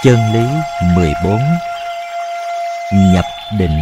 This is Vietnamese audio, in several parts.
Chân lý 14. Nhập định.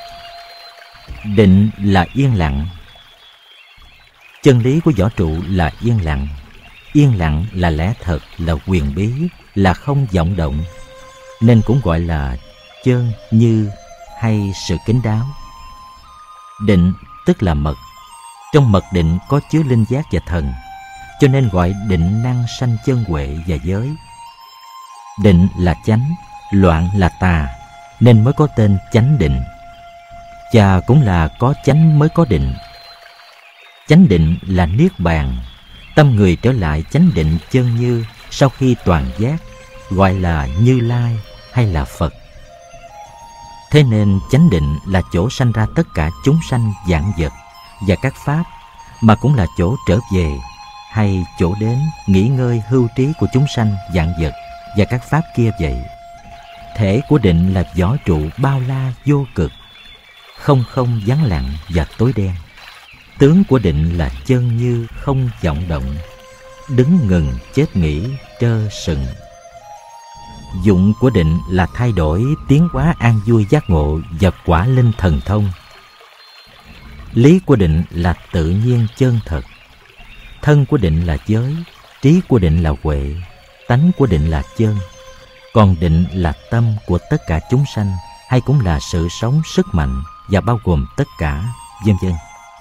Định là yên lặng. Chân lý của võ trụ là yên lặng. Yên lặng là lẽ thật, là quyền bí, là không vọng động, nên cũng gọi là chân như hay sự kín đáo. Định tức là mật. Trong mật định có chứa linh giác và thần, cho nên gọi định năng sanh chân huệ và giới. Định là chánh, loạn là tà, nên mới có tên chánh định. Và cũng là có chánh mới có định. Chánh định là niết bàn, tâm người trở lại chánh định chân như sau khi toàn giác, gọi là Như Lai hay là Phật. Thế nên chánh định là chỗ sanh ra tất cả chúng sanh vạn vật và các pháp, mà cũng là chỗ trở về hay chỗ đến nghỉ ngơi hưu trí của chúng sanh vạn vật và các pháp kia vậy. Thể của định là võ trụ bao la vô cực, không không vắng lặng và tối đen. Tướng của định là chân như không vọng động, đứng ngừng chết nghỉ trơ sừng. Dụng của định là thay đổi tiến hóa an vui giác ngộ và quả linh thần thông. Lý của định là tự nhiên chân thật. Thân của định là giới, trí của định là huệ, tánh của định là chân. Còn định là tâm của tất cả chúng sanh, hay cũng là sự sống sức mạnh và bao gồm tất cả, vân vân.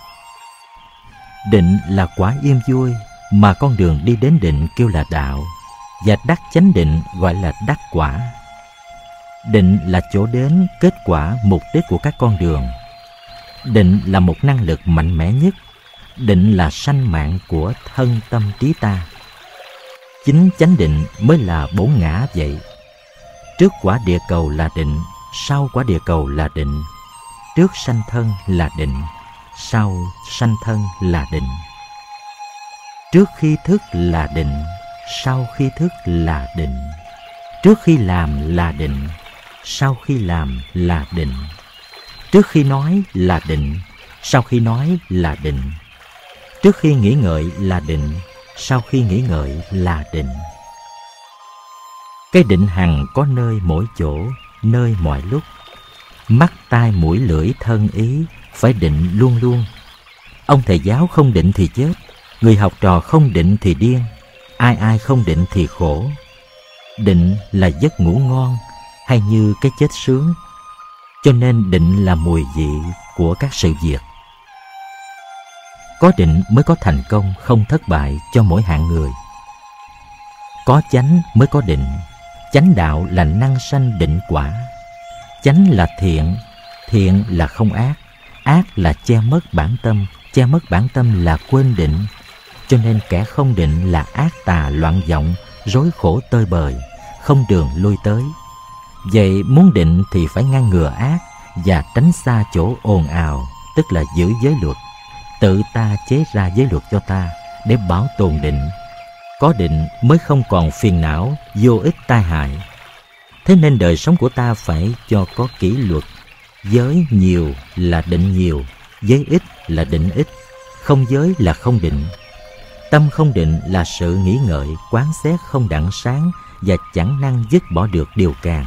Định là quả yên vui, mà con đường đi đến định kêu là đạo, và đắc chánh định gọi là đắc quả. Định là chỗ đến, kết quả, mục đích của các con đường. Định là một năng lực mạnh mẽ nhất. Định là sanh mạng của thân tâm trí ta. Chính chánh định mới là bổn ngã vậy. Trước quả địa cầu là định, sau quả địa cầu là định. Trước sanh thân là định, sau sanh thân là định. Trước khi thức là định, sau khi thức là định. Trước khi làm là định, sau khi làm là định. Trước khi nói là định, sau khi nói là định. Trước khi nghĩ ngợi là định, sau khi nghĩ ngợi là định. Cái định hằng có nơi mỗi chỗ, nơi mọi lúc. Mắt, tai, mũi, lưỡi, thân, ý phải định luôn luôn. Ông thầy giáo không định thì chết, người học trò không định thì điên, ai ai không định thì khổ. Định là giấc ngủ ngon, hay như cái chết sướng. Cho nên định là mùi vị của các sự việc. Có định mới có thành công không thất bại cho mỗi hạng người. Có chánh mới có định. Chánh đạo là năng sanh định quả. Chánh là thiện, thiện là không ác, ác là che mất bản tâm, che mất bản tâm là quên định. Cho nên kẻ không định là ác tà loạn vọng, rối khổ tơi bời, không đường lui tới. Vậy muốn định thì phải ngăn ngừa ác và tránh xa chỗ ồn ào, tức là giữ giới luật. Tự ta chế ra giới luật cho ta để bảo tồn định. Có định mới không còn phiền não, vô ích tai hại. Thế nên đời sống của ta phải cho có kỷ luật. Giới nhiều là định nhiều, giới ít là định ít, không giới là không định. Tâm không định là sự nghĩ ngợi, quán xét không đặng sáng và chẳng năng dứt bỏ được điều càng.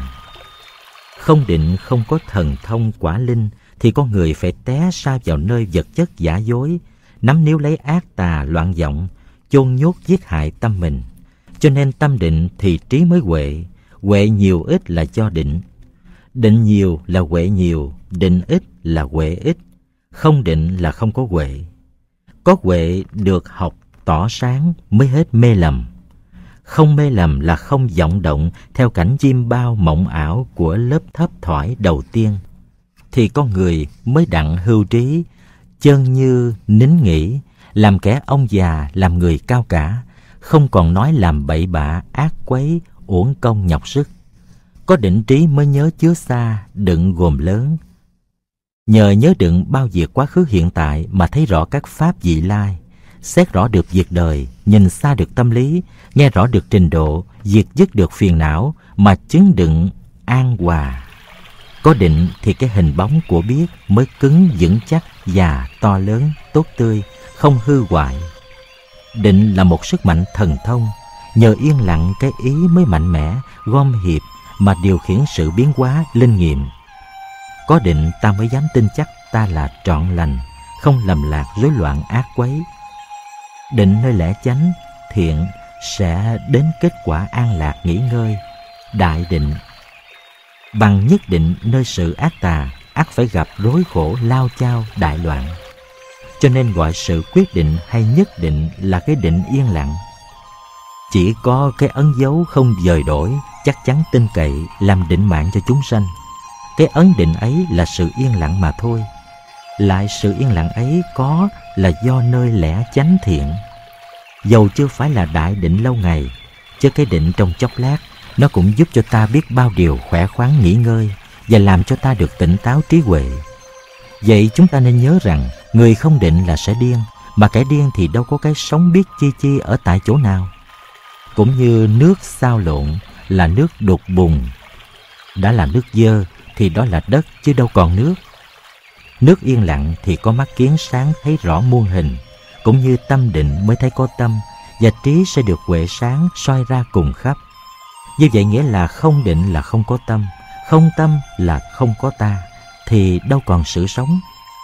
Không định không có thần thông quả linh thì con người phải té sa vào nơi vật chất giả dối, nắm níu lấy ác tà loạn vọng, chôn nhốt giết hại tâm mình. Cho nên tâm định thì trí mới huệ, huệ nhiều ít là do định. Định nhiều là huệ nhiều, định ít là huệ ít, không định là không có huệ. Có huệ được học tỏ sáng mới hết mê lầm. Không mê lầm là không vọng động theo cảnh chim bao mộng ảo của lớp thấp thoải đầu tiên, thì con người mới đặng hưu trí, chân như nín nghỉ, làm kẻ ông già, làm người cao cả, không còn nói làm bậy bạ, ác quấy, uổng công nhọc sức. Có định trí mới nhớ chứa xa, đựng gồm lớn. Nhờ nhớ đựng bao việc quá khứ hiện tại mà thấy rõ các pháp vị lai, xét rõ được việc đời, nhìn xa được tâm lý, nghe rõ được trình độ, diệt dứt được phiền não mà chứng đựng an hòa. Có định thì cái hình bóng của biết mới cứng vững chắc và to lớn, tốt tươi, không hư hoại. Định là một sức mạnh thần thông, nhờ yên lặng cái ý mới mạnh mẽ, gom hiệp, mà điều khiển sự biến hóa linh nghiệm. Có định ta mới dám tin chắc ta là trọn lành, không lầm lạc rối loạn ác quấy. Định nơi lẽ chánh, thiện sẽ đến kết quả an lạc nghỉ ngơi, đại định. Bằng nhất định nơi sự ác tà, ắt phải gặp rối khổ lao chao đại loạn. Cho nên gọi sự quyết định hay nhất định là cái định yên lặng. Chỉ có cái ấn dấu không dời đổi, chắc chắn tin cậy làm định mạng cho chúng sanh. Cái ấn định ấy là sự yên lặng mà thôi. Lại sự yên lặng ấy có là do nơi lẽ chánh thiện. Dầu chưa phải là đại định lâu ngày, chứ cái định trong chốc lát nó cũng giúp cho ta biết bao điều khỏe khoắn nghỉ ngơi và làm cho ta được tỉnh táo trí huệ. Vậy chúng ta nên nhớ rằng người không định là sẽ điên, mà kẻ điên thì đâu có cái sống biết chi chi ở tại chỗ nào. Cũng như nước xao lộn là nước đục bùn, đã là nước dơ thì đó là đất chứ đâu còn nước. Nước yên lặng thì có mắt kiến sáng thấy rõ muôn hình, cũng như tâm định mới thấy có tâm, và trí sẽ được huệ sáng soi ra cùng khắp. Như vậy nghĩa là không định là không có tâm, không tâm là không có ta, thì đâu còn sự sống.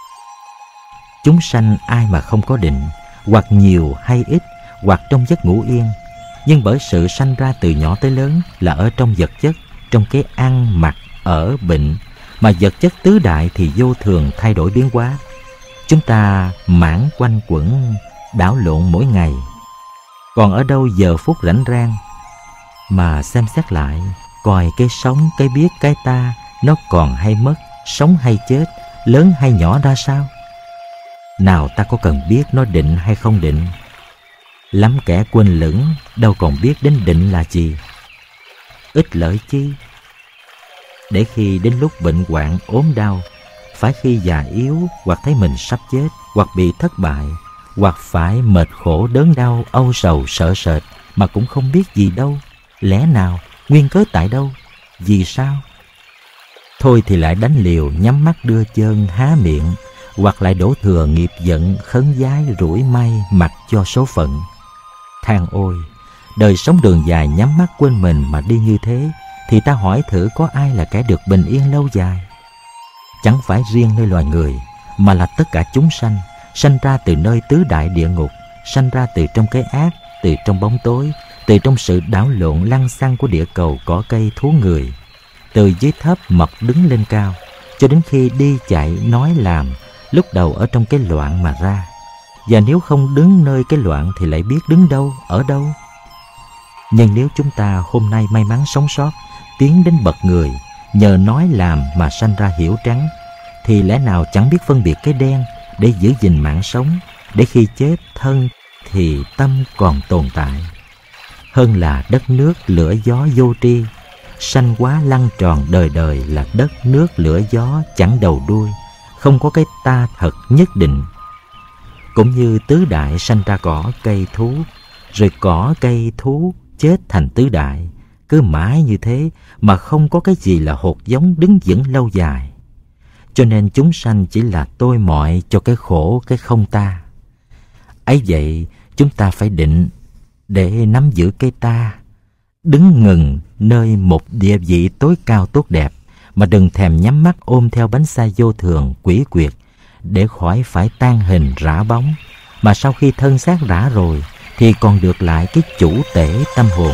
Chúng sanh ai mà không có định, hoặc nhiều hay ít, hoặc trong giấc ngủ yên, nhưng bởi sự sanh ra từ nhỏ tới lớn là ở trong vật chất, trong cái ăn, mặc, ở, bệnh, mà vật chất tứ đại thì vô thường thay đổi biến hóa. Chúng ta mãn quanh quẩn, đảo lộn mỗi ngày. Còn ở đâu giờ phút rảnh rang mà xem xét lại, coi cái sống, cái biết, cái ta, nó còn hay mất, sống hay chết, lớn hay nhỏ ra sao? Nào ta có cần biết nó định hay không định? Lắm kẻ quên lửng, đâu còn biết đến định là gì. Ích lợi chi? Để khi đến lúc bệnh hoạn ốm đau, phải khi già yếu, hoặc thấy mình sắp chết, hoặc bị thất bại, hoặc phải mệt khổ đớn đau, âu sầu sợ sệt, mà cũng không biết gì đâu, lẽ nào, nguyên cớ tại đâu, vì sao? Thôi thì lại đánh liều, nhắm mắt đưa chân, há miệng, hoặc lại đổ thừa nghiệp giận, khấn vái, rủi may, mặc cho số phận. Than ôi, đời sống đường dài nhắm mắt quên mình mà đi như thế, thì ta hỏi thử có ai là kẻ được bình yên lâu dài? Chẳng phải riêng nơi loài người, mà là tất cả chúng sanh, sanh ra từ nơi tứ đại địa ngục, sanh ra từ trong cái ác, từ trong bóng tối, từ trong sự đảo lộn lăng xăng của địa cầu cỏ cây thú người, từ dưới thấp mọc đứng lên cao, cho đến khi đi chạy nói làm, lúc đầu ở trong cái loạn mà ra. Và nếu không đứng nơi cái loạn thì lại biết đứng đâu, ở đâu. Nhưng nếu chúng ta hôm nay may mắn sống sót, tiến đến bậc người, nhờ nói làm mà sanh ra hiểu trắng, thì lẽ nào chẳng biết phân biệt cái đen để giữ gìn mạng sống, để khi chết thân thì tâm còn tồn tại. Hơn là đất nước lửa gió vô tri, sanh quá lăn tròn đời đời là đất nước lửa gió chẳng đầu đuôi, không có cái ta thật nhất định. Cũng như tứ đại sanh ra cỏ cây thú, rồi cỏ cây thú chết thành tứ đại, cứ mãi như thế mà không có cái gì là hột giống đứng vững lâu dài. Cho nên chúng sanh chỉ là tôi mọi cho cái khổ, cái không ta. Ấy vậy chúng ta phải định để nắm giữ cái ta, đứng ngừng nơi một địa vị tối cao tốt đẹp, mà đừng thèm nhắm mắt ôm theo bánh xe vô thường quỷ quyệt, để khỏi phải tan hình rã bóng, mà sau khi thân xác rã rồi thì còn được lại cái chủ tể tâm hồn.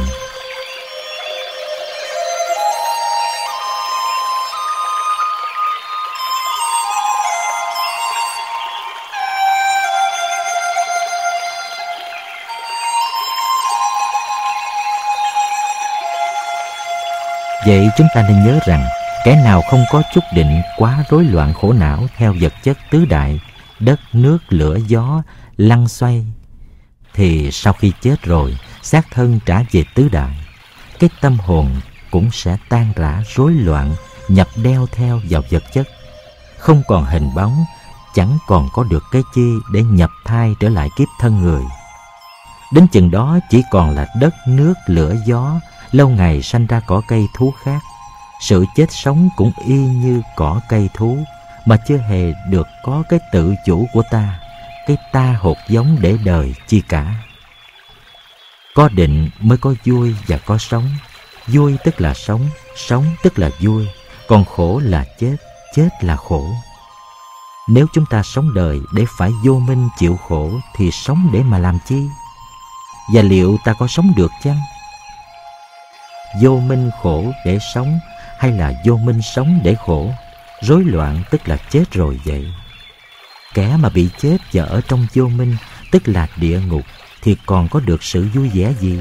Vậy chúng ta nên nhớ rằng kẻ nào không có chút định, quá rối loạn khổ não theo vật chất tứ đại, đất, nước, lửa, gió, lăn xoay, thì sau khi chết rồi, xác thân trả về tứ đại, cái tâm hồn cũng sẽ tan rã rối loạn, nhập đeo theo vào vật chất, không còn hình bóng, chẳng còn có được cái chi để nhập thai trở lại kiếp thân người. Đến chừng đó chỉ còn là đất, nước, lửa, gió, lâu ngày sanh ra cỏ cây thú khác. Sự chết sống cũng y như cỏ cây thú, mà chưa hề được có cái tự chủ của ta, cái ta hột giống để đời chi cả. Có định mới có vui và có sống. Vui tức là sống, Sống tức là vui, còn khổ là chết, chết là khổ. Nếu chúng ta sống đời để phải vô minh chịu khổ thì sống để mà làm chi? Và liệu ta có sống được chăng? Vô minh khổ để sống hay là vô minh sống để khổ? Rối loạn tức là chết rồi vậy. Kẻ mà bị chết và ở trong vô minh tức là địa ngục thì còn có được sự vui vẻ gì?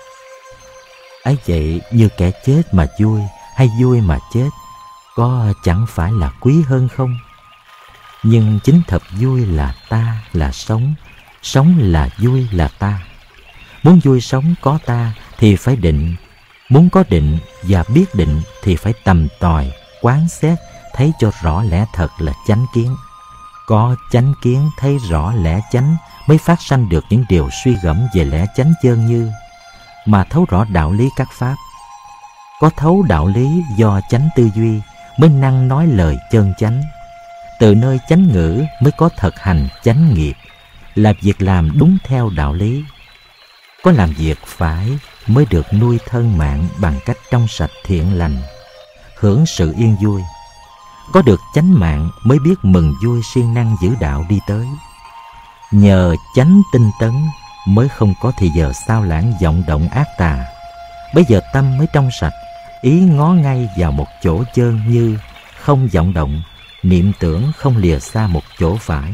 Ấy vậy, như kẻ chết mà vui hay vui mà chết, có chẳng phải là quý hơn không? Nhưng chính thật vui là ta, là sống. Sống là vui là ta. Muốn vui sống có ta thì phải định. Muốn có định và biết định thì phải tầm tòi, quán xét, thấy cho rõ lẽ thật là chánh kiến. Có chánh kiến thấy rõ lẽ chánh mới phát sanh được những điều suy gẫm về lẽ chánh chơn như, mà thấu rõ đạo lý các pháp. Có thấu đạo lý do chánh tư duy mới năng nói lời chân chánh. Từ nơi chánh ngữ mới có thực hành chánh nghiệp, là việc làm đúng theo đạo lý. Có làm việc phải mới được nuôi thân mạng bằng cách trong sạch thiện lành, hưởng sự yên vui. Có được chánh mạng mới biết mừng vui siêng năng giữ đạo đi tới. Nhờ chánh tinh tấn mới không có thì giờ sao lãng vọng động ác tà. Bây giờ tâm mới trong sạch, ý ngó ngay vào một chỗ chơn như, không vọng động, niệm tưởng không lìa xa một chỗ phải.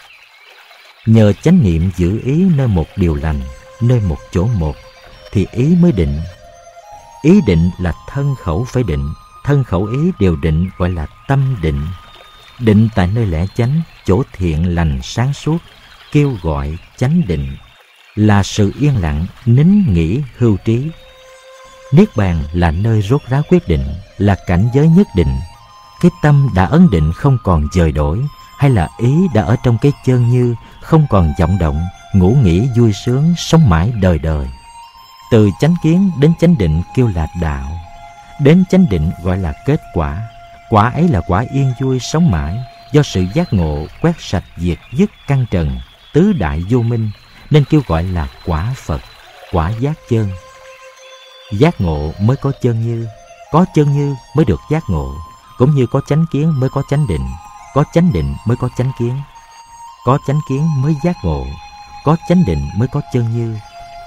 Nhờ chánh niệm giữ ý nơi một điều lành, nơi một chỗ một, thì ý mới định. Ý định là thân khẩu phải định, thân khẩu ý đều định gọi là tâm định. Định tại nơi lẽ chánh, chỗ thiện lành sáng suốt, kêu gọi chánh định, là sự yên lặng, nín nghỉ hưu trí. Niết bàn là nơi rốt ráo quyết định, là cảnh giới nhất định. Cái tâm đã ấn định không còn dời đổi, hay là ý đã ở trong cái chân như, không còn vọng động, ngủ nghỉ vui sướng, sống mãi đời đời. Từ chánh kiến đến chánh định kêu là đạo. Đến chánh định gọi là kết quả. Quả ấy là quả yên vui sống mãi, do sự giác ngộ quét sạch diệt dứt căn trần, tứ đại vô minh, nên kêu gọi là quả Phật, quả giác chân. Giác ngộ mới có chân như, có chân như mới được giác ngộ, cũng như có chánh kiến mới có chánh định, có chánh định mới có chánh kiến, có chánh kiến mới giác ngộ, có chánh định mới có chân như.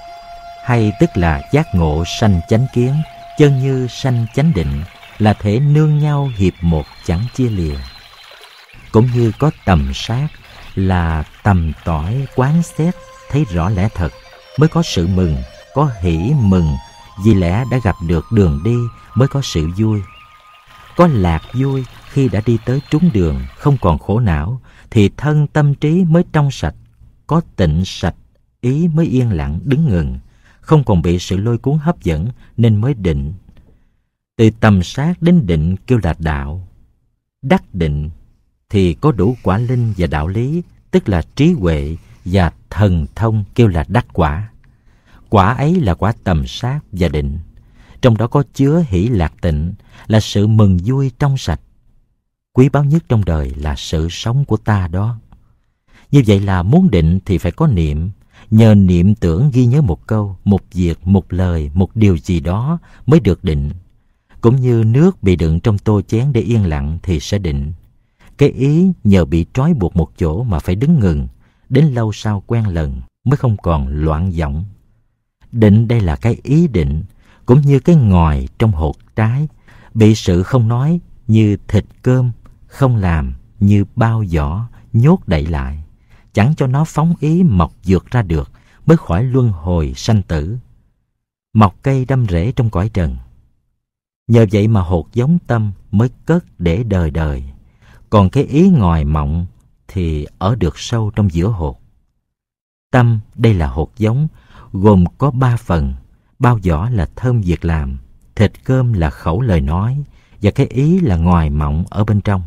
Hay tức là giác ngộ sanh chánh kiến, chân như sanh chánh định, là thể nương nhau hiệp một chẳng chia lìa. Cũng như có tầm sát, là tầm tỏi quán xét, thấy rõ lẽ thật, mới có sự mừng, có hỷ mừng, vì lẽ đã gặp được đường đi mới có sự vui. Có lạc vui khi đã đi tới trúng đường, không còn khổ não, thì thân tâm trí mới trong sạch. Có tịnh sạch, ý mới yên lặng đứng ngừng, không còn bị sự lôi cuốn hấp dẫn, nên mới định. Từ tầm sát đến định kêu là đạo. Đắc định thì có đủ quả linh và đạo lý, tức là trí huệ và thần thông, kêu là đắc quả. Quả ấy là quả tầm sát và định. Trong đó có chứa hỷ lạc tịnh, là sự mừng vui trong sạch. Quý báu nhất trong đời là sự sống của ta đó. Như vậy là muốn định thì phải có niệm. Nhờ niệm tưởng ghi nhớ một câu, một việc, một lời, một điều gì đó mới được định. Cũng như nước bị đựng trong tô chén để yên lặng thì sẽ định. Cái ý nhờ bị trói buộc một chỗ mà phải đứng ngừng, đến lâu sau quen lần mới không còn loạn vọng. Định đây là cái ý định, cũng như cái ngòi trong hột trái, bị sự không nói như thịt cơm, không làm như bao vỏ, nhốt đậy lại, chẳng cho nó phóng ý mọc vượt ra được, mới khỏi luân hồi sanh tử. Mọc cây đâm rễ trong cõi trần. Nhờ vậy mà hột giống tâm mới cất để đời đời. Còn cái ý ngòi mộng thì ở được sâu trong giữa hột. Tâm đây là hột giống, gồm có 3 phần. Bao vỏ là thơm việc làm, thịt cơm là khẩu lời nói, và cái ý là ngòi mộng ở bên trong.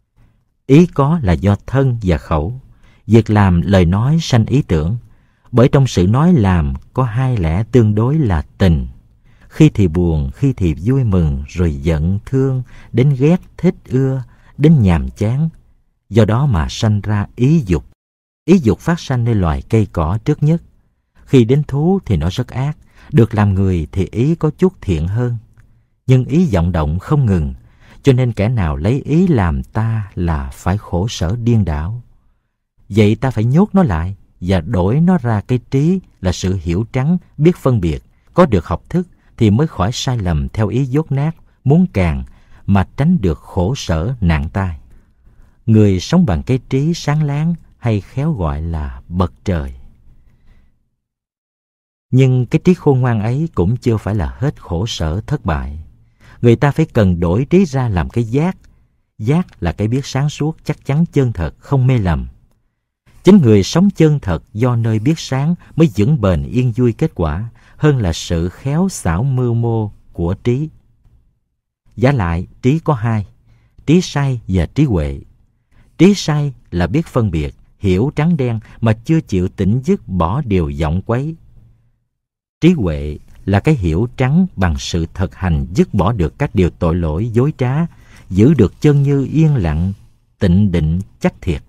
Ý có là do thân và khẩu, việc làm lời nói sanh ý tưởng. Bởi trong sự nói làm có 2 lẽ tương đối là tình. Khi thì buồn, khi thì vui mừng, rồi giận, thương, đến ghét, thích, ưa, đến nhàm chán. Do đó mà sanh ra ý dục. Ý dục phát sanh nơi loài cây cỏ trước nhất. Khi đến thú thì nó rất ác, được làm người thì ý có chút thiện hơn. Nhưng ý vọng động không ngừng, cho nên kẻ nào lấy ý làm ta là phải khổ sở điên đảo. Vậy ta phải nhốt nó lại và đổi nó ra cái trí là sự hiểu trắng, biết phân biệt, có được học thức thì mới khỏi sai lầm theo ý dốt nát, muốn càng mà tránh được khổ sở nạn tai. Người sống bằng cái trí sáng láng hay khéo gọi là bậc trời. Nhưng cái trí khôn ngoan ấy cũng chưa phải là hết khổ sở thất bại. Người ta phải cần đổi trí ra làm cái giác. Giác là cái biết sáng suốt, chắc chắn, chân thật, không mê lầm. Chính người sống chân thật do nơi biết sáng mới vững bền yên vui kết quả, hơn là sự khéo xảo mưu mô của trí. Vả lại, trí có hai: trí sai và trí huệ. Trí sai là biết phân biệt, hiểu trắng đen mà chưa chịu tỉnh dứt bỏ điều vọng quấy. Trí huệ là cái hiểu trắng bằng sự thực hành, dứt bỏ được các điều tội lỗi dối trá, giữ được chân như yên lặng, tịnh định chắc thiệt.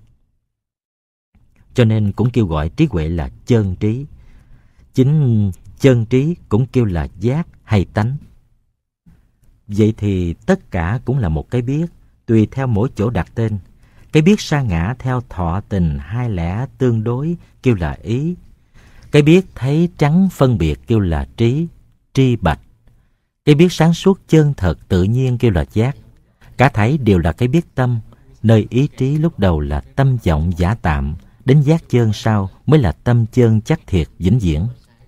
Cho nên cũng kêu gọi trí huệ là chân trí. Chính chân trí cũng kêu là giác hay tánh. Vậy thì tất cả cũng là một cái biết, tùy theo mỗi chỗ đặt tên. Cái biết sa ngã theo thọ tình hai lẽ tương đối kêu là ý. Cái biết thấy trắng phân biệt kêu là trí, tri bạch. Cái biết sáng suốt chân thật tự nhiên kêu là giác. Cả thảy đều là cái biết tâm, nơi ý trí lúc đầu là tâm vọng giả tạm, đến giác chân sau mới là tâm chân chắc thiệt vĩnh viễn.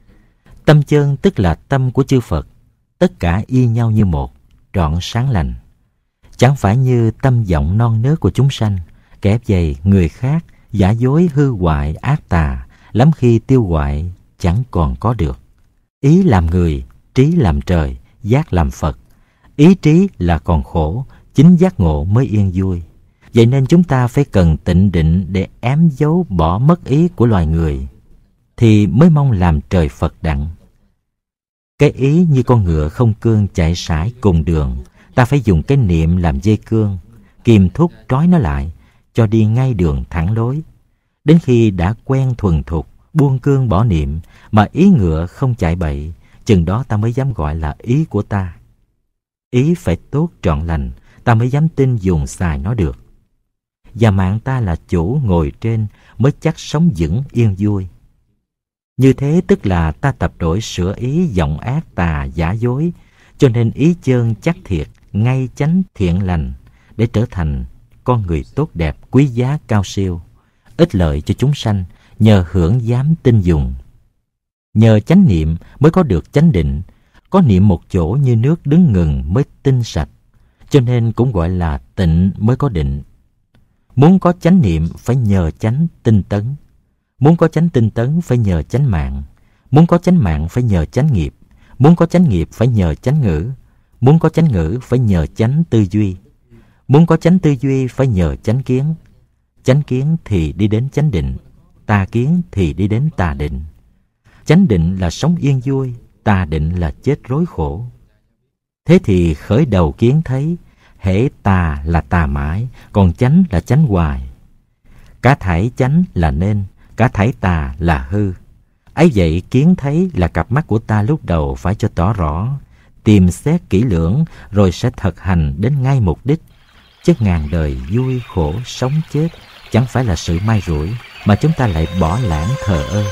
Tâm chân tức là tâm của chư Phật, tất cả y nhau như một, trọn sáng lành. Chẳng phải như tâm vọng non nớt của chúng sanh, kẻ dày người khác, giả dối hư hoại ác tà, lắm khi tiêu hoại chẳng còn có được. Ý làm người, trí làm trời, giác làm Phật. Ý trí là còn khổ, chính giác ngộ mới yên vui. Vậy nên chúng ta phải cần tịnh định để ém dấu bỏ mất ý của loài người, thì mới mong làm trời Phật đặng. Cái ý như con ngựa không cương chạy sải cùng đường, ta phải dùng cái niệm làm dây cương, kìm thúc trói nó lại, cho đi ngay đường thẳng lối. Đến khi đã quen thuần thục, buông cương bỏ niệm, mà ý ngựa không chạy bậy, chừng đó ta mới dám gọi là ý của ta. Ý phải tốt trọn lành, ta mới dám tin dùng xài nó được. Và mạng ta là chủ ngồi trên mới chắc sống vững yên vui. Như thế tức là ta tập đổi sửa ý vọng ác tà giả dối, cho nên ý chân chắc thiệt, ngay chánh thiện lành, để trở thành con người tốt đẹp quý giá cao siêu, ích lợi cho chúng sanh, nhờ hưởng dám tin dùng. Nhờ chánh niệm mới có được chánh định, có niệm một chỗ như nước đứng ngừng mới tinh sạch, cho nên cũng gọi là tịnh mới có định. Muốn có chánh niệm phải nhờ chánh tinh tấn, muốn có chánh tinh tấn phải nhờ chánh mạng, muốn có chánh mạng phải nhờ chánh nghiệp, muốn có chánh nghiệp phải nhờ chánh ngữ, muốn có chánh ngữ phải nhờ chánh tư duy, muốn có chánh tư duy phải nhờ chánh kiến. Chánh kiến thì đi đến chánh định, tà kiến thì đi đến tà định. Chánh định là sống yên vui, tà định là chết rối khổ. Thế thì khởi đầu kiến thấy, hễ tà là tà mãi, còn chánh là chánh hoài. Cả thảy chánh là nên, cả thảy tà là hư. Ấy vậy kiến thấy là cặp mắt của ta lúc đầu phải cho tỏ rõ, tìm xét kỹ lưỡng rồi sẽ thực hành đến ngay mục đích. Chứ ngàn đời vui khổ sống chết chẳng phải là sự may rủi mà chúng ta lại bỏ lãng thờ ơ.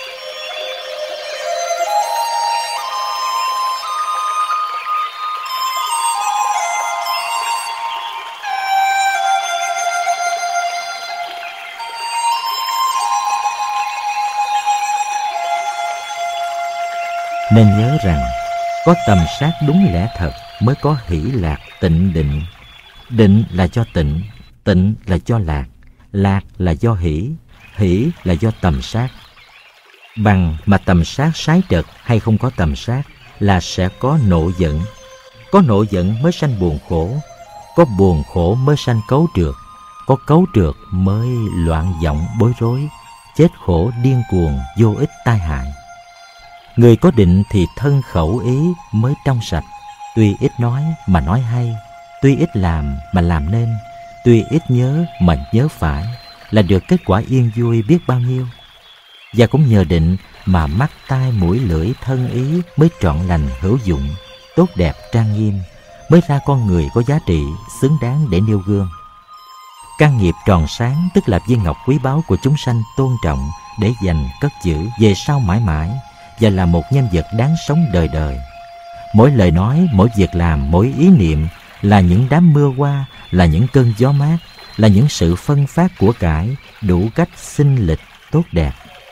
Nên nhớ rằng có tầm sát đúng lẽ thật mới có hỷ lạc tịnh định. Định là do tịnh, tịnh là do lạc, lạc là do hỷ, hỷ là do tầm sát. Bằng mà tầm sát sái trật hay không có tầm sát là sẽ có nộ giận. Có nộ giận mới sanh buồn khổ, có buồn khổ mới sanh cấu trược, có cấu trược mới loạn vọng bối rối, chết khổ điên cuồng vô ích tai hại. Người có định thì thân khẩu ý mới trong sạch, tuy ít nói mà nói hay, tuy ít làm mà làm nên, tuy ít nhớ mà nhớ phải, là được kết quả yên vui biết bao nhiêu. Và cũng nhờ định mà mắt tai mũi lưỡi thân ý mới trọn lành hữu dụng, tốt đẹp trang nghiêm, mới ra con người có giá trị, xứng đáng để nêu gương. Căn nghiệp tròn sáng tức là viên ngọc quý báu của chúng sanh tôn trọng để dành cất giữ về sau mãi mãi, và là một nhân vật đáng sống đời đời. Mỗi lời nói, mỗi việc làm, mỗi ý niệm là những đám mưa hoa, là những cơn gió mát, là những sự phân phát của cải, đủ cách sinh lịch tốt đẹp.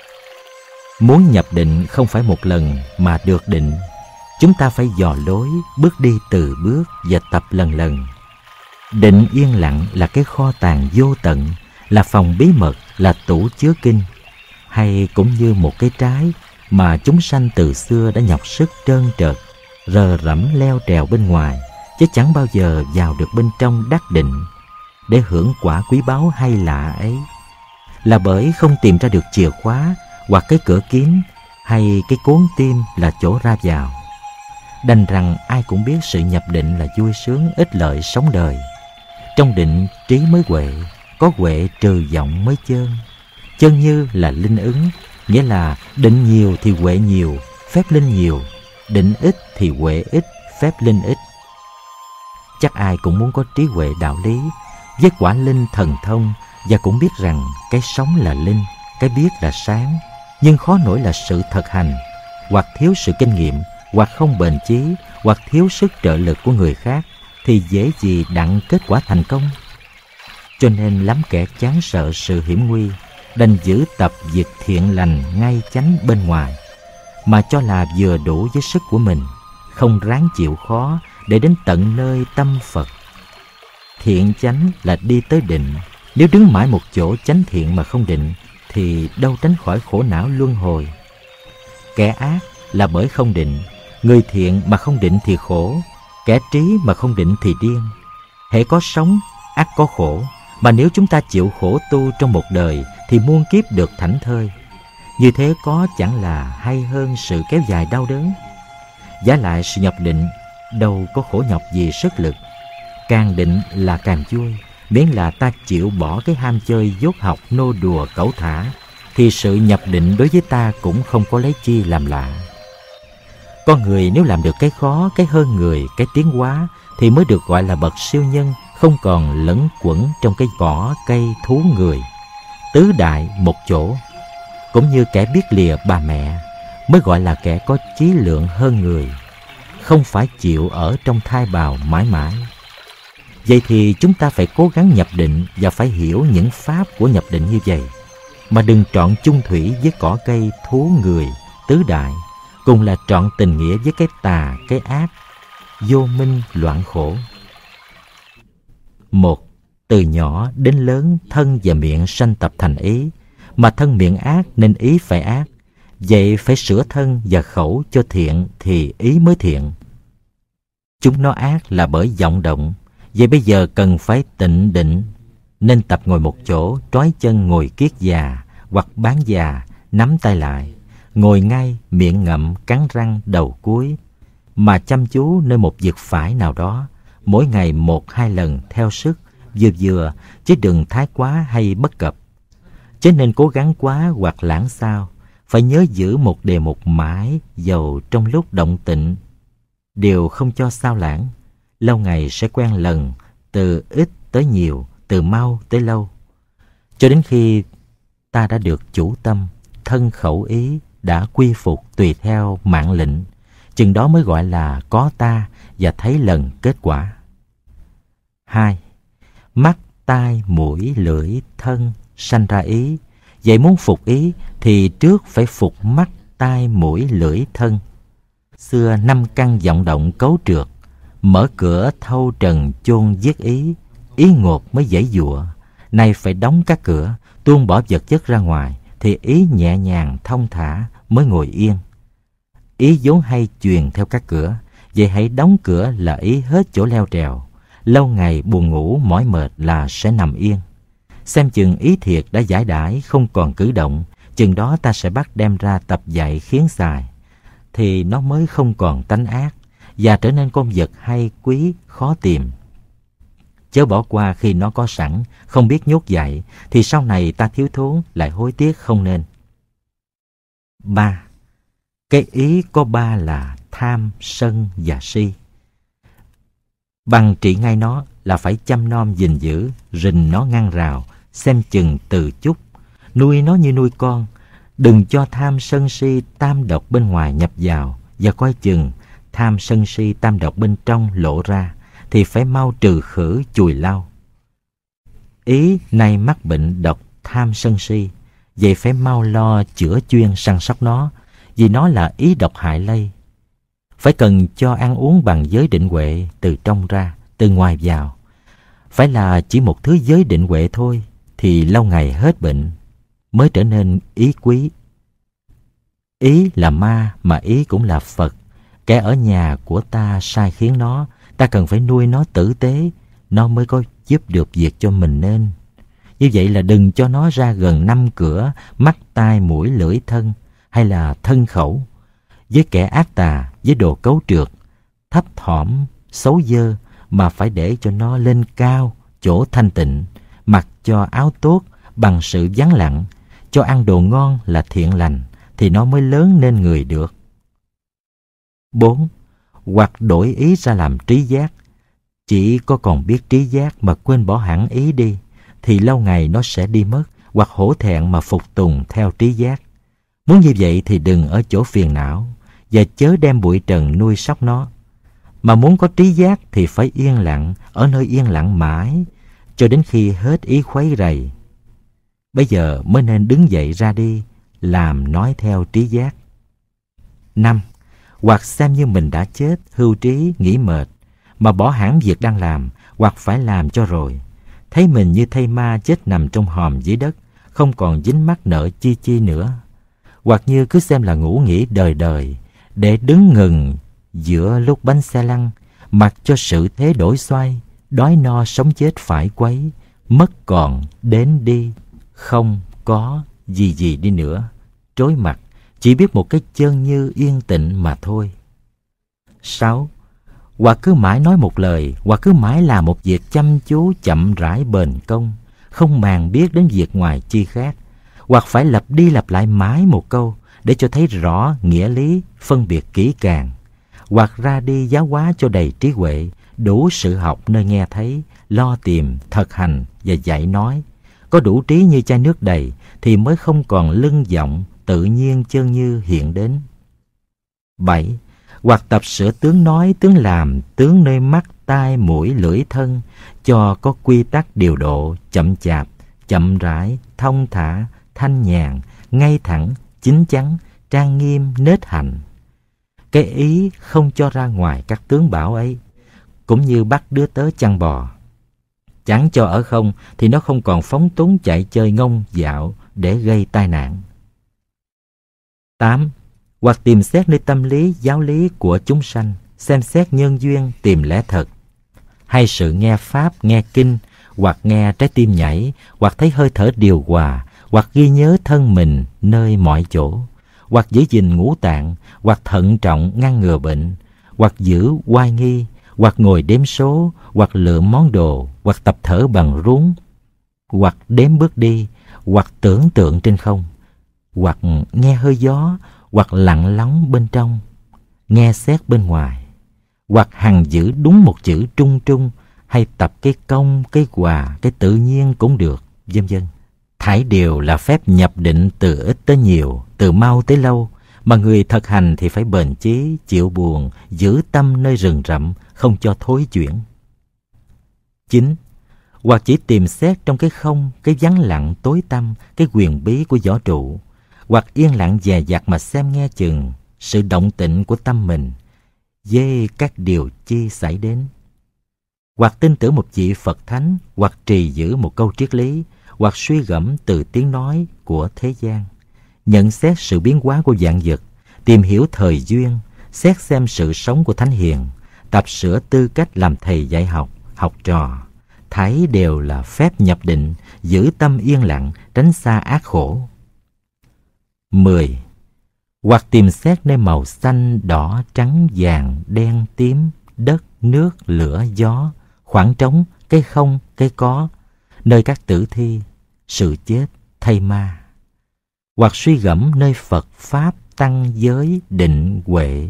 Muốn nhập định không phải một lần mà được định. Chúng ta phải dò lối, bước đi từ bước và tập lần lần. Định yên lặng là cái kho tàng vô tận, là phòng bí mật, là tủ chứa kinh. Hay cũng như một cái trái mà chúng sanh từ xưa đã nhọc sức trơn trượt, rờ rẫm leo trèo bên ngoài, chứ chẳng bao giờ vào được bên trong đắc định để hưởng quả quý báu hay lạ ấy. Là bởi không tìm ra được chìa khóa hoặc cái cửa kín hay cái cốn tim là chỗ ra vào. Đành rằng ai cũng biết sự nhập định là vui sướng ích lợi sống đời. Trong định trí mới huệ, có huệ trừ vọng mới chơn. Chơn như là linh ứng, nghĩa là định nhiều thì huệ nhiều, phép linh nhiều. Định ít thì huệ ít, phép linh ít. Chắc ai cũng muốn có trí huệ đạo lý với quả linh thần thông, và cũng biết rằng cái sống là linh, cái biết là sáng. Nhưng khó nổi là sự thực hành, hoặc thiếu sự kinh nghiệm, hoặc không bền chí, hoặc thiếu sức trợ lực của người khác, thì dễ gì đặng kết quả thành công. Cho nên lắm kẻ chán sợ sự hiểm nguy, đành giữ tập việc thiện lành ngay chánh bên ngoài, mà cho là vừa đủ với sức của mình, không ráng chịu khó để đến tận nơi tâm Phật. Thiện chánh là đi tới định. Nếu đứng mãi một chỗ chánh thiện mà không định, thì đâu tránh khỏi khổ não luân hồi. Kẻ ác là bởi không định, người thiện mà không định thì khổ, kẻ trí mà không định thì điên. Hễ có sống, ắt có khổ, mà nếu chúng ta chịu khổ tu trong một đời thì muôn kiếp được thảnh thơi. Như thế có chẳng là hay hơn sự kéo dài đau đớn. Vả lại sự nhập định đâu có khổ nhọc gì sức lực. Càng định là càng vui, miễn là ta chịu bỏ cái ham chơi dốt học nô đùa cẩu thả, thì sự nhập định đối với ta cũng không có lấy chi làm lạ. Con người nếu làm được cái khó, cái hơn người, cái tiến hóa, thì mới được gọi là bậc siêu nhân, không còn lẫn quẩn trong cái cỏ, cây, thú, người. Tứ đại một chỗ. Cũng như kẻ biết lìa bà mẹ, mới gọi là kẻ có chí lượng hơn người, không phải chịu ở trong thai bào mãi mãi. Vậy thì chúng ta phải cố gắng nhập định và phải hiểu những pháp của nhập định như vậy, mà đừng trọn chung thủy với cỏ cây, thú, người, tứ đại, cùng là trọn tình nghĩa với cái tà, cái ác, vô minh loạn khổ. 1. Từ nhỏ đến lớn, thân và miệng sanh tập thành ý, mà thân miệng ác nên ý phải ác. Vậy phải sửa thân và khẩu cho thiện thì ý mới thiện. Chúng nó ác là bởi vọng động. Vậy bây giờ cần phải tịnh định, nên tập ngồi một chỗ, trói chân ngồi kiết già hoặc bán già, nắm tay lại, ngồi ngay, miệng ngậm, cắn răng, đầu cúi, mà chăm chú nơi một việc phải nào đó, mỗi ngày 1-2 lần theo sức, vừa vừa, chứ đừng thái quá hay bất cập. Chứ nên cố gắng quá hoặc lãng sao, phải nhớ giữ một đề mục mãi, dầu trong lúc động tịnh, đều không cho sao lãng. Lâu ngày sẽ quen lần, từ ít tới nhiều, từ mau tới lâu. Cho đến khi ta đã được chủ tâm, thân khẩu ý đã quy phục tùy theo mạng lệnh, chừng đó mới gọi là có ta và thấy lần kết quả. 2. Mắt, tai, mũi, lưỡi, thân sanh ra ý. Vậy muốn phục ý thì trước phải phục mắt, tai, mũi, lưỡi, thân. Xưa 5 căn vọng động cấu trượt, mở cửa thâu trần chôn giết ý, ý ngột mới dãy dụa. Nay phải đóng các cửa, tuôn bỏ vật chất ra ngoài, thì ý nhẹ nhàng thông thả mới ngồi yên. Ý vốn hay truyền theo các cửa, vậy hãy đóng cửa là ý hết chỗ leo trèo. Lâu ngày buồn ngủ mỏi mệt là sẽ nằm yên. Xem chừng ý thiệt đã giải đãi không còn cử động, chừng đó ta sẽ bắt đem ra tập dạy khiến xài, thì nó mới không còn tánh ác và trở nên con vật hay quý khó tìm. Chớ bỏ qua khi nó có sẵn, không biết nhốt dạy, thì sau này ta thiếu thốn lại hối tiếc không nên. 3. Cái ý có 3 là tham, sân và si. Bằng trị ngay nó là phải chăm nom gìn giữ, rình nó ngăn rào, xem chừng từ chút, nuôi nó như nuôi con. Đừng cho tham sân si tam độc bên ngoài nhập vào, và coi chừng tham sân si tam độc bên trong lộ ra thì phải mau trừ khử chùi lau. Ý nay mắc bệnh độc tham sân si, vậy phải mau lo chữa chuyên săn sóc nó, vì nó là ý độc hại lây. Phải cần cho ăn uống bằng giới định huệ, từ trong ra, từ ngoài vào. Phải là chỉ một thứ giới định huệ thôi, thì lâu ngày hết bệnh, mới trở nên ý quý. Ý là ma, mà ý cũng là Phật. Kẻ ở nhà của ta sai khiến nó, ta cần phải nuôi nó tử tế, nó mới có giúp được việc cho mình nên. Như vậy là đừng cho nó ra gần 5 cửa, mắt, tai, mũi, lưỡi, thân, hay là thân khẩu. Với kẻ ác tà, với đồ cấu trượt, thấp thỏm, xấu dơ, mà phải để cho nó lên cao, chỗ thanh tịnh, mặc cho áo tốt bằng sự vắng lặng, cho ăn đồ ngon là thiện lành, thì nó mới lớn nên người được. 4. Hoặc đổi ý ra làm trí giác. Chỉ có còn biết trí giác mà quên bỏ hẳn ý đi, thì lâu ngày nó sẽ đi mất, hoặc hổ thẹn mà phục tùng theo trí giác. Muốn như vậy thì đừng ở chỗ phiền não, và chớ đem bụi trần nuôi sóc nó. Mà muốn có trí giác thì phải yên lặng, ở nơi yên lặng mãi, cho đến khi hết ý khuấy rầy. Bây giờ mới nên đứng dậy ra đi, làm nói theo trí giác. 5. Hoặc xem như mình đã chết, hưu trí, nghỉ mệt, mà bỏ hẳn việc đang làm, hoặc phải làm cho rồi. Thấy mình như thây ma chết nằm trong hòm dưới đất, không còn dính mắc nợ chi chi nữa. Hoặc như cứ xem là ngủ nghỉ đời đời, để đứng ngừng giữa lúc bánh xe lăn, mặc cho sự thế đổi xoay, đói no sống chết phải quấy, mất còn đến đi, không có gì gì đi nữa, trối mặt, chỉ biết một cái chân như yên tịnh mà thôi. 6. Hoặc cứ mãi nói một lời, hoặc cứ mãi làm một việc chăm chú chậm rãi bền công, không màng biết đến việc ngoài chi khác. Hoặc phải lặp đi lặp lại mãi một câu, để cho thấy rõ nghĩa lý, phân biệt kỹ càng. Hoặc ra đi giáo hóa cho đầy trí huệ, đủ sự học nơi nghe thấy, lo tìm, thực hành và dạy nói. Có đủ trí như chai nước đầy, thì mới không còn lưng vọng, tự nhiên chân như hiện đến. 7. Hoặc tập sửa tướng nói, tướng làm, tướng nơi mắt, tai, mũi, lưỡi, thân, cho có quy tắc điều độ, chậm chạp, chậm rãi, thông thả, thanh nhàn, ngay thẳng, chín chắn, trang nghiêm, nết hạnh. Cái ý không cho ra ngoài các tướng bảo ấy, cũng như bắt đứa tớ chăn bò. Chẳng cho ở không thì nó không còn phóng túng chạy chơi ngông dạo để gây tai nạn. 8. Hoặc tìm xét nơi tâm lý, giáo lý của chúng sanh, xem xét nhân duyên, tìm lẽ thật. Hay sự nghe pháp, nghe kinh, hoặc nghe trái tim nhảy, hoặc thấy hơi thở điều hòa, hoặc ghi nhớ thân mình nơi mọi chỗ, hoặc giữ gìn ngũ tạng, hoặc thận trọng ngăn ngừa bệnh, hoặc giữ oai nghi, hoặc ngồi đếm số, hoặc lượm món đồ, hoặc tập thở bằng rúng, hoặc đếm bước đi, hoặc tưởng tượng trên không, hoặc nghe hơi gió, hoặc lặng lóng bên trong, nghe xét bên ngoài, hoặc hằng giữ đúng một chữ trung trung, hay tập cái công, cái hòa, cái tự nhiên cũng được, vân vân. Thảy đều là phép nhập định từ ít tới nhiều, từ mau tới lâu, mà người thực hành thì phải bền chí, chịu buồn, giữ tâm nơi rừng rậm, không cho thối chuyển. 9. Hoặc chỉ tìm xét trong cái không, cái vắng lặng tối tăm, cái quyền bí của võ trụ, hoặc yên lặng dè dặt mà xem nghe chừng sự động tĩnh của tâm mình, với các điều chi xảy đến. Hoặc tin tưởng một vị Phật Thánh, hoặc trì giữ một câu triết lý, hoặc suy gẫm từ tiếng nói của thế gian, nhận xét sự biến hóa của vạn vật, tìm hiểu thời duyên, xét xem sự sống của Thánh Hiền, tập sửa tư cách làm thầy dạy học, học trò. Thảy đều là phép nhập định, giữ tâm yên lặng, tránh xa ác khổ. 10. Hoặc tìm xét nơi màu xanh, đỏ, trắng, vàng, đen, tím, đất, nước, lửa, gió, khoảng trống, cái không, cái có, nơi các tử thi, sự chết, thây ma. Hoặc suy gẫm nơi Phật, Pháp, Tăng, giới, định, huệ,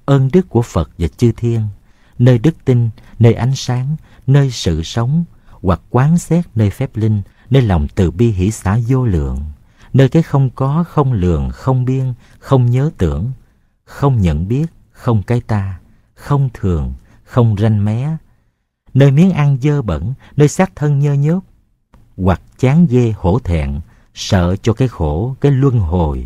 ơn đức của Phật và chư thiên, nơi đức tin, nơi ánh sáng, nơi sự sống, hoặc quán xét nơi phép linh, nơi lòng từ bi hỷ xả vô lượng, nơi cái không có, không lường, không biên, không nhớ tưởng, không nhận biết, không cái ta, không thường, không ranh mé, nơi miếng ăn dơ bẩn, nơi xác thân nhơ nhớp, hoặc chán ghê hổ thẹn, sợ cho cái khổ, cái luân hồi.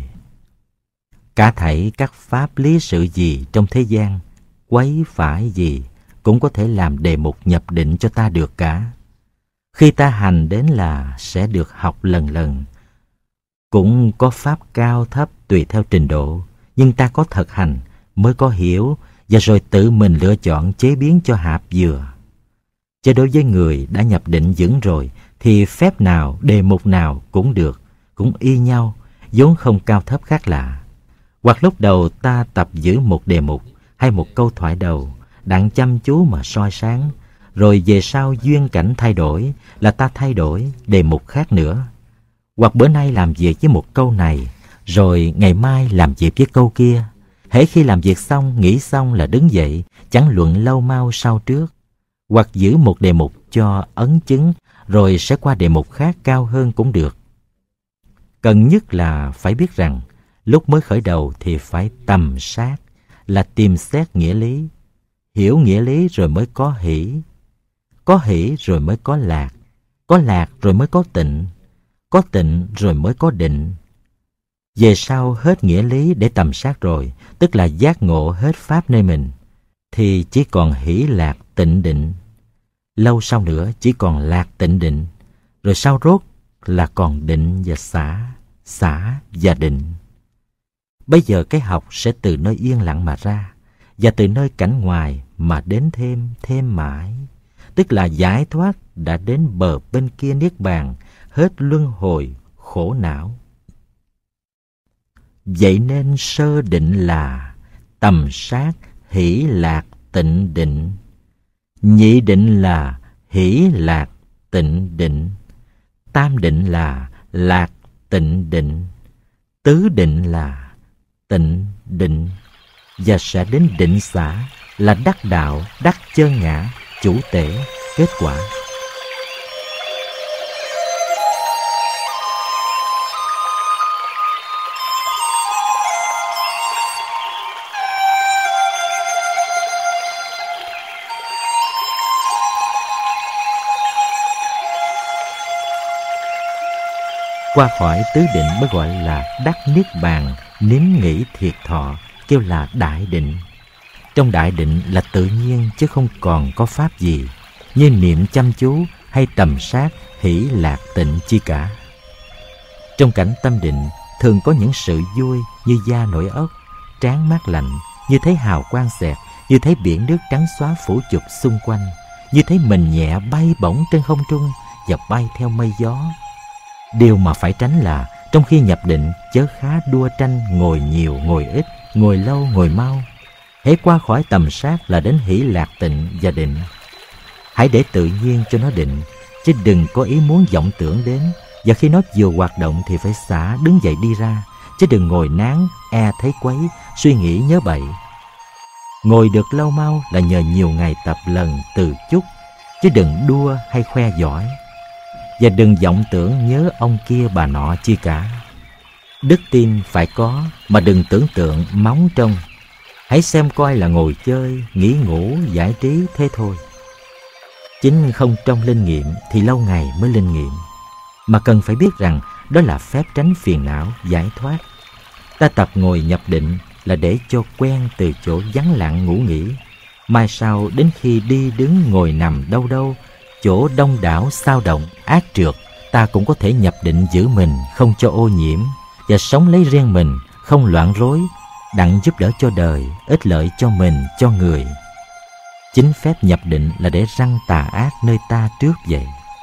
Cả thảy các pháp lý sự gì trong thế gian, quấy phải gì, cũng có thể làm đề mục nhập định cho ta được cả. Khi ta hành đến là sẽ được học lần lần. Cũng có pháp cao thấp tùy theo trình độ, nhưng ta có thực hành mới có hiểu, và rồi tự mình lựa chọn chế biến cho hạp dừa. Chứ đối với người đã nhập định vững rồi, thì phép nào, đề mục nào cũng được, cũng y nhau, vốn không cao thấp khác lạ. Hoặc lúc đầu ta tập giữ một đề mục hay một câu thoại đầu, đặng chăm chú mà soi sáng, rồi về sau duyên cảnh thay đổi là ta thay đổi đề mục khác nữa. Hoặc bữa nay làm việc với một câu này, rồi ngày mai làm việc với câu kia. Hễ khi làm việc xong, nghỉ xong là đứng dậy, chẳng luận lâu mau sau trước. Hoặc giữ một đề mục cho ấn chứng, rồi sẽ qua đề mục khác cao hơn cũng được. Cần nhất là phải biết rằng, lúc mới khởi đầu thì phải tầm sát, là tìm xét nghĩa lý. Hiểu nghĩa lý rồi mới có hỷ rồi mới có lạc rồi mới có tịnh rồi mới có định. Về sau hết nghĩa lý để tầm sát rồi, tức là giác ngộ hết pháp nơi mình, thì chỉ còn hỷ lạc tịnh định. Lâu sau nữa chỉ còn lạc tịnh định, rồi sau rốt là còn định và xả và định. Bây giờ cái học sẽ từ nơi yên lặng mà ra, và từ nơi cảnh ngoài mà đến thêm mãi, tức là giải thoát đã đến bờ bên kia niết bàn, hết luân hồi khổ não. Vậy nên sơ định là tầm sát hỷ lạc tịnh định, nhị định là hỷ lạc tịnh định, tam định là lạc tịnh định, tứ định là tịnh định, và sẽ đến định xả là đắc đạo, đắc chân ngã, chủ tể, kết quả. Qua khỏi tứ định mới gọi là đắc niết bàn, nín nghỉ thiệt thọ, kêu là đại định. Trong đại định là tự nhiên chứ không còn có pháp gì, như niệm chăm chú hay tầm sát hỷ lạc tịnh chi cả. Trong cảnh tâm định thường có những sự vui như da nổi ốc, trán mát lạnh, như thấy hào quang xẹt, như thấy biển nước trắng xóa phủ chụp xung quanh, như thấy mình nhẹ bay bổng trên không trung và bay theo mây gió. Điều mà phải tránh là trong khi nhập định chớ khá đua tranh ngồi nhiều ngồi ít, ngồi lâu ngồi mau. Hễ qua khỏi tầm sát là đến hỷ lạc tịnh và định. Hãy để tự nhiên cho nó định, chứ đừng có ý muốn vọng tưởng đến. Và khi nó vừa hoạt động thì phải xả đứng dậy đi ra, chứ đừng ngồi nán thấy quấy, suy nghĩ nhớ bậy. Ngồi được lâu mau là nhờ nhiều ngày tập lần từ chút, chứ đừng đua hay khoe giỏi. Và đừng vọng tưởng nhớ ông kia bà nọ chi cả. Đức tin phải có, mà đừng tưởng tượng móng trông. Hãy xem coi là ngồi chơi, nghỉ ngủ, giải trí thế thôi. Chính không trong linh nghiệm thì lâu ngày mới linh nghiệm. Mà cần phải biết rằng đó là phép tránh phiền não, giải thoát. Ta tập ngồi nhập định là để cho quen từ chỗ vắng lặng ngủ nghỉ. Mai sau đến khi đi đứng ngồi nằm đâu đâu, chỗ đông đảo sao động, ác trượt, ta cũng có thể nhập định giữ mình không cho ô nhiễm, và sống lấy riêng mình, không loạn rối, đặng giúp đỡ cho đời, ích lợi cho mình, cho người. Chính phép nhập định là để răng tà ác nơi ta trước vậy.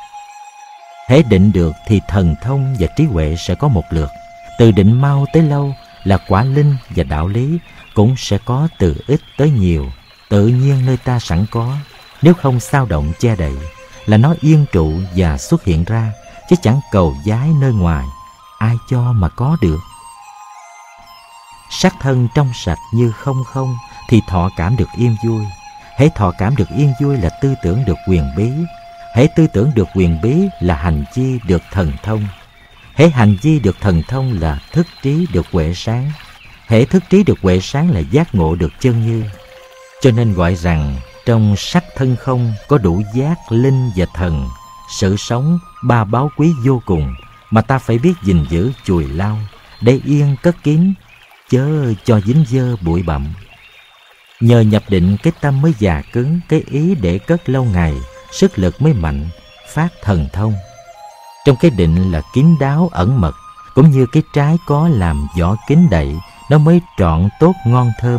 Hễ định được thì thần thông và trí huệ sẽ có một lượt. Từ định mau tới lâu là quả linh và đạo lý cũng sẽ có từ ít tới nhiều, tự nhiên nơi ta sẵn có. Nếu không sao động che đậy, là nó yên trụ và xuất hiện ra, chứ chẳng cầu giái nơi ngoài, ai cho mà có được. Sắc thân trong sạch như không không thì thọ cảm được yên vui. Hễ thọ cảm được yên vui là tư tưởng được quyền bí. Hễ tư tưởng được quyền bí là hành chi được thần thông. Hễ hành chi được thần thông là thức trí được huệ sáng. Hễ thức trí được huệ sáng là giác ngộ được chân như. Cho nên gọi rằng trong sắc thân không có đủ giác, linh và thần, sự sống ba báu quý vô cùng mà ta phải biết gìn giữ chùi lau, để yên cất kín, chớ cho dính dơ bụi bặm. Nhờ nhập định cái tâm mới già cứng, cái ý để cất lâu ngày, sức lực mới mạnh, phát thần thông. Trong cái định là kín đáo ẩn mật, cũng như cái trái có làm vỏ kín đậy, nó mới trọn tốt ngon thơm.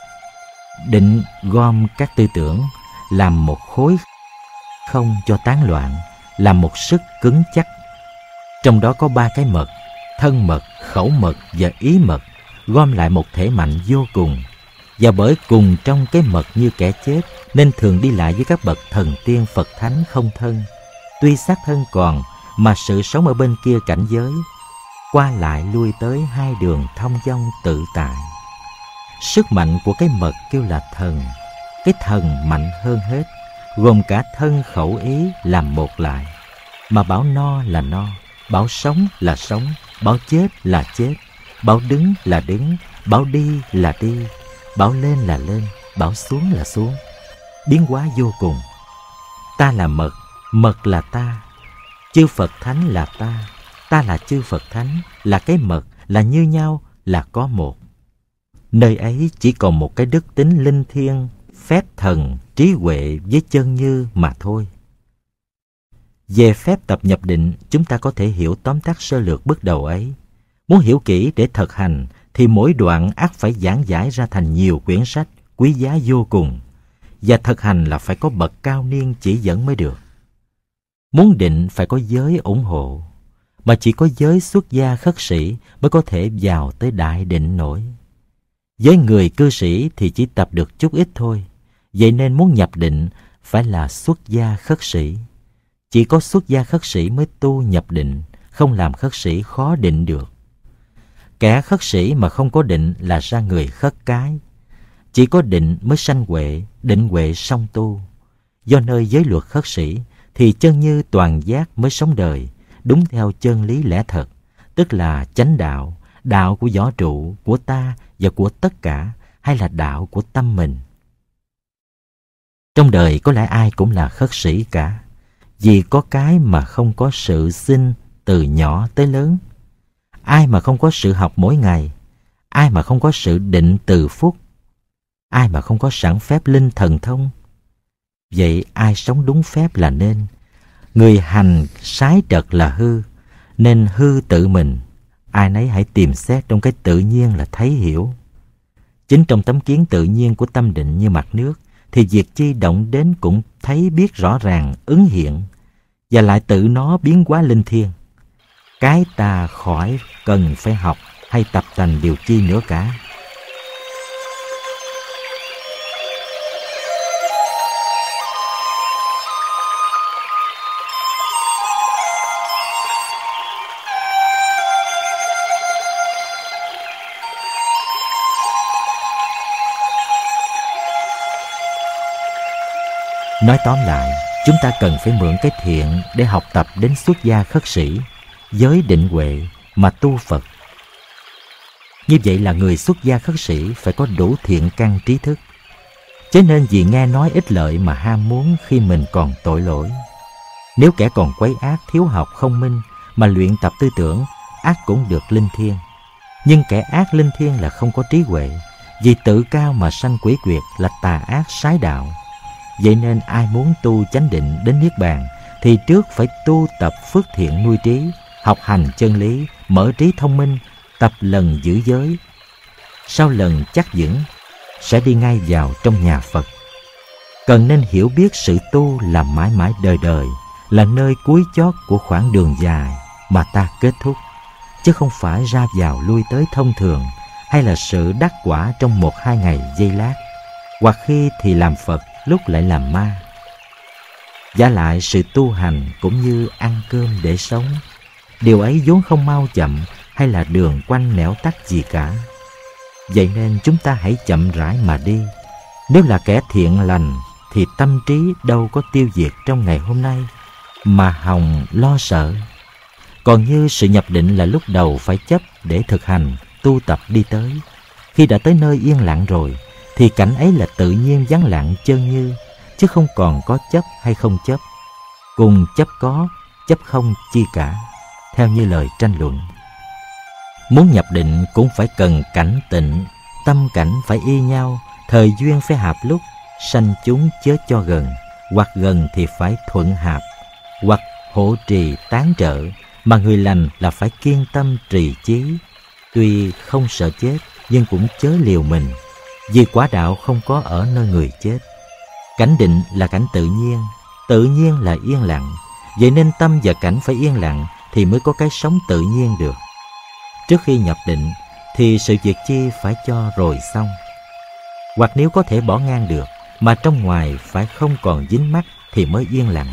Định gom các tư tưởng, làm một khối không cho tán loạn, làm một sức cứng chắc. Trong đó có ba cái mật, thân mật, khẩu mật và ý mật, gom lại một thể mạnh vô cùng. Và bởi cùng trong cái mật như kẻ chết, nên thường đi lại với các bậc thần tiên Phật Thánh không thân. Tuy xác thân còn, mà sự sống ở bên kia cảnh giới, qua lại lui tới hai đường thông dong tự tại. Sức mạnh của cái mật kêu là thần. Cái thần mạnh hơn hết, gồm cả thân khẩu ý làm một lại. Mà bảo no là no, bảo sống là sống, bảo chết là chết, bảo đứng là đứng, bảo đi là đi, bảo lên là lên, bảo xuống là xuống. Biến hóa vô cùng. Ta là mật, mật là ta. Chư Phật Thánh là ta là chư Phật Thánh, là cái mật, là như nhau, là có một. Nơi ấy chỉ còn một cái đức tính linh thiêng, phép thần, trí huệ với chân như mà thôi. Về phép tập nhập định, chúng ta có thể hiểu tóm tắt sơ lược bước đầu ấy. Muốn hiểu kỹ để thực hành, thì mỗi đoạn ắt phải giảng giải ra thành nhiều quyển sách, quý giá vô cùng. Và thực hành là phải có bậc cao niên chỉ dẫn mới được. Muốn định phải có giới ủng hộ, mà chỉ có giới xuất gia khất sĩ mới có thể vào tới đại định nổi. Với người cư sĩ thì chỉ tập được chút ít thôi. Vậy nên muốn nhập định phải là xuất gia khất sĩ. Chỉ có xuất gia khất sĩ mới tu nhập định, không làm khất sĩ khó định được. Kẻ khất sĩ mà không có định là ra người khất cái. Chỉ có định mới sanh huệ, định huệ song tu. Do nơi giới luật khất sĩ thì chân như toàn giác mới sống đời, đúng theo chân lý lẽ thật, tức là chánh đạo, đạo của võ trụ, của ta và của tất cả, hay là đạo của tâm mình. Trong đời có lẽ ai cũng là khất sĩ cả, vì có cái mà không có sự sinh từ nhỏ tới lớn. Ai mà không có sự học mỗi ngày, ai mà không có sự định từ phút, ai mà không có sẵn phép linh thần thông. Vậy ai sống đúng phép là nên. Người hành sái trật là hư, nên hư tự mình. Ai nấy hãy tìm xét trong cái tự nhiên là thấy hiểu. Chính trong tấm kiến tự nhiên của tâm định như mặt nước, thì việc chi động đến cũng thấy biết rõ ràng ứng hiện, và lại tự nó biến hóa linh thiêng. Cái ta khỏi cần phải học hay tập tành điều chi nữa cả. Nói tóm lại, chúng ta cần phải mượn cái thiện để học tập đến xuất gia khất sĩ, giới định huệ mà tu Phật. Như vậy là người xuất gia khất sĩ phải có đủ thiện căn trí thức. Chứ nên vì nghe nói ích lợi mà ham muốn khi mình còn tội lỗi. Nếu kẻ còn quấy ác, thiếu học, không minh mà luyện tập tư tưởng, ác cũng được linh thiêng. Nhưng kẻ ác linh thiêng là không có trí huệ, vì tự cao mà sanh quỷ quyệt là tà ác sái đạo. Vậy nên ai muốn tu chánh định đến Niết Bàn thì trước phải tu tập phước thiện nuôi trí, học hành chân lý, mở trí thông minh, tập lần giữ giới. Sau lần chắc vững, sẽ đi ngay vào trong nhà Phật. Cần nên hiểu biết sự tu là mãi mãi đời đời, là nơi cuối chót của khoảng đường dài mà ta kết thúc, chứ không phải ra vào lui tới thông thường, hay là sự đắc quả trong 1-2 ngày giây lát, hoặc khi thì làm Phật, lúc lại làm ma. Vả lại sự tu hành cũng như ăn cơm để sống, điều ấy vốn không mau chậm hay là đường quanh nẻo tắt gì cả. Vậy nên chúng ta hãy chậm rãi mà đi. Nếu là kẻ thiện lành thì tâm trí đâu có tiêu diệt trong ngày hôm nay mà hòng lo sợ. Còn như sự nhập định là lúc đầu phải chấp để thực hành, tu tập đi tới. Khi đã tới nơi yên lặng rồi thì cảnh ấy là tự nhiên vắng lặng chân như, chứ không còn có chấp hay không chấp. Cùng chấp có, chấp không chi cả, theo như lời tranh luận. Muốn nhập định cũng phải cần cảnh tịnh, tâm cảnh phải y nhau, thời duyên phải hợp lúc, sanh chúng chớ cho gần, hoặc gần thì phải thuận hợp, hoặc hộ trì tán trợ, mà người lành là phải kiên tâm trì chí. Tuy không sợ chết nhưng cũng chớ liều mình, vì quả đạo không có ở nơi người chết. Cảnh định là cảnh tự nhiên là yên lặng. Vậy nên tâm và cảnh phải yên lặng thì mới có cái sống tự nhiên được. Trước khi nhập định thì sự việc chi phải cho rồi xong. Hoặc nếu có thể bỏ ngang được mà trong ngoài phải không còn dính mắc thì mới yên lặng.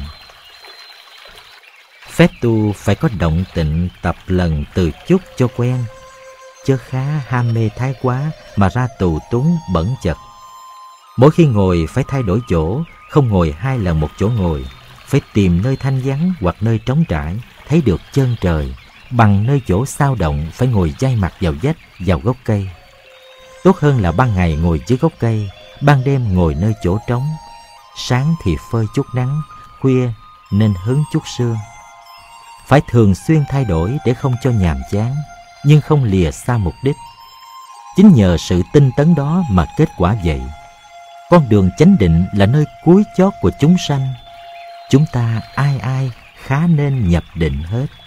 Phép tu phải có động tịnh tập lần từ chút cho quen, chớ khá ham mê thái quá mà ra tù túng bẩn chật. Mỗi khi ngồi phải thay đổi chỗ, không ngồi 2 lần một chỗ ngồi. Phải tìm nơi thanh vắng hoặc nơi trống trải, thấy được chân trời. Bằng nơi chỗ sao động phải ngồi dai mặt vào vách, vào gốc cây. Tốt hơn là ban ngày ngồi dưới gốc cây, ban đêm ngồi nơi chỗ trống. Sáng thì phơi chút nắng, khuya nên hứng chút sương. Phải thường xuyên thay đổi để không cho nhàm chán, nhưng không lìa xa mục đích. Chính nhờ sự tinh tấn đó mà kết quả vậy. Con đường chánh định là nơi cuối chót của chúng sanh. Chúng ta ai ai khá nên nhập định hết.